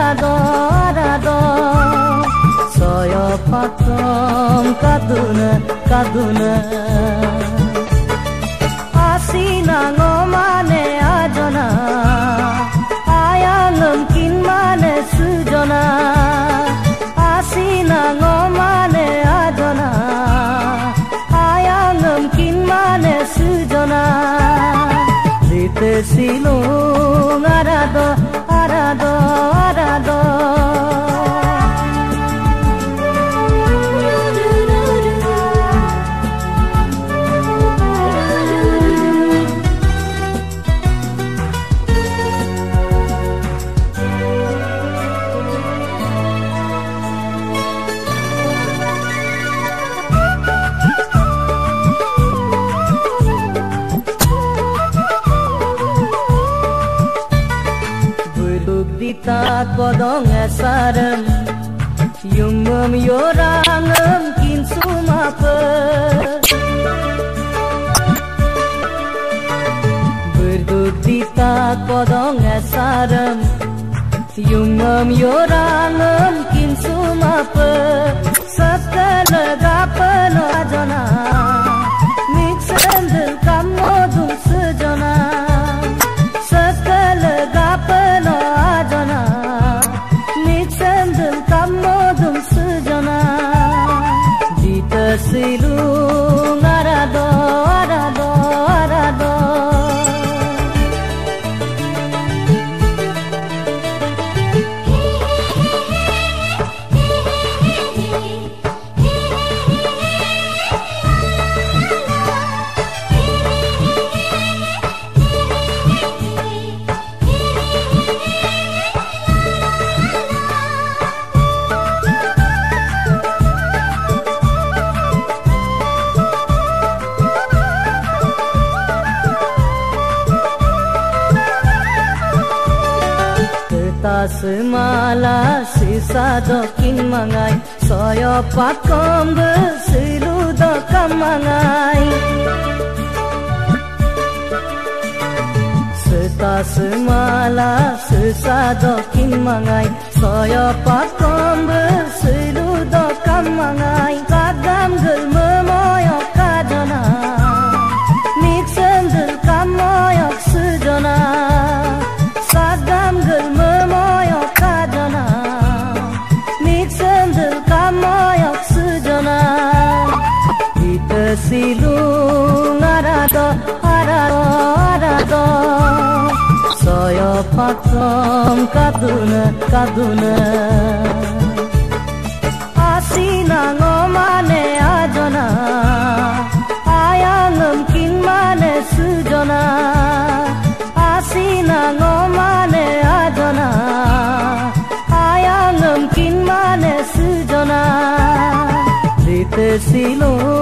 arado arado saya patom kaduna kaduna asina ngomane ajona ayang mungkin mane sujona asina ngomane ajona ayang mungkin mane sujona dite silung arado arado arado Dita kodong esarem yumum yorangem kin sumapa berduk dita kodong esarem yumum yorangem kin sumapa sakala gapano ajona mixendel kamodum sejona sakala gapano ajona mixendel kamodum sejona dita silung arado arado arado Semala sisa dokin mangai saya pakom bersilu dokam mangai seta semala sisa dokin mangai saya pakom bersilu dokam mangai kadam gel memoyok kadana mixendel kamoyok sejona sadam gel memoyok kadana mixendel kamoyok sejona dita silung arado arado arado saya patom kaduna kaduna asina ngomane ajona ayang mungkin mane sujona asina ngomane ajona ayang mungkin mane sujona dite silung